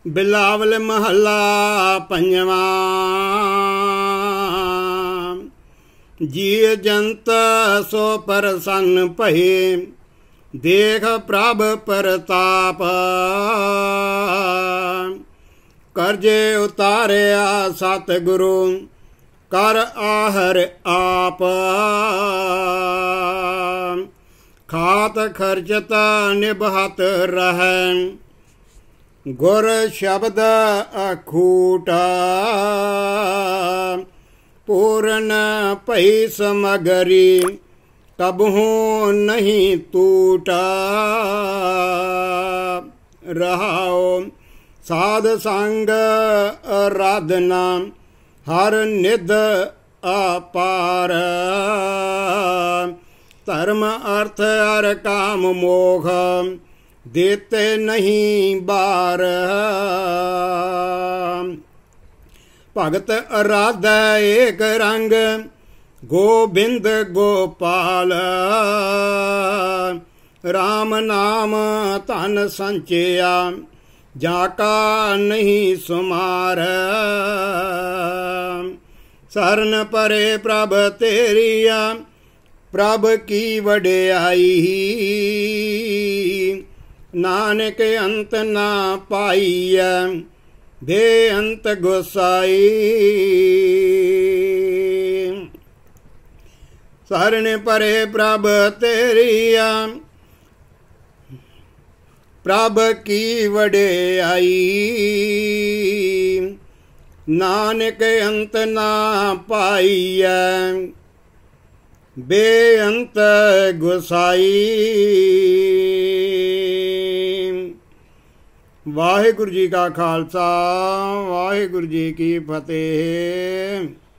बिलावल महला पंजवा। जीव जंत सो प्रसन्न भये, देख प्रभ प्रताप। करजे उतारिया सतगुरु, कर आहर आप। खात खर्चत निभत रहै, गुर शब्द अखूटा। पूर्ण भई समगरी, कबहू नहीं टूटा। रहाओ साध संग आराधना, हर निध अपार। धर्म अर्थ अर काम मोख, देते नहीं बार। भगत आराधै एक रंग, गोबिंद गोपाल। राम नाम धन संचया, जाका नहीं सुमार। शरण परे प्रभ तेरिया, प्रभ की वडियाई। नानक अंत ना पाईय, बेअंत गोसाई। शरण परे प्रभ तेरिया, प्रभ की वडियाई। नानक अंत ना पाईय, बेअंत गोसाई। वाहिगुरु जी का खालसा, वाहिगुरु जी की फतेह।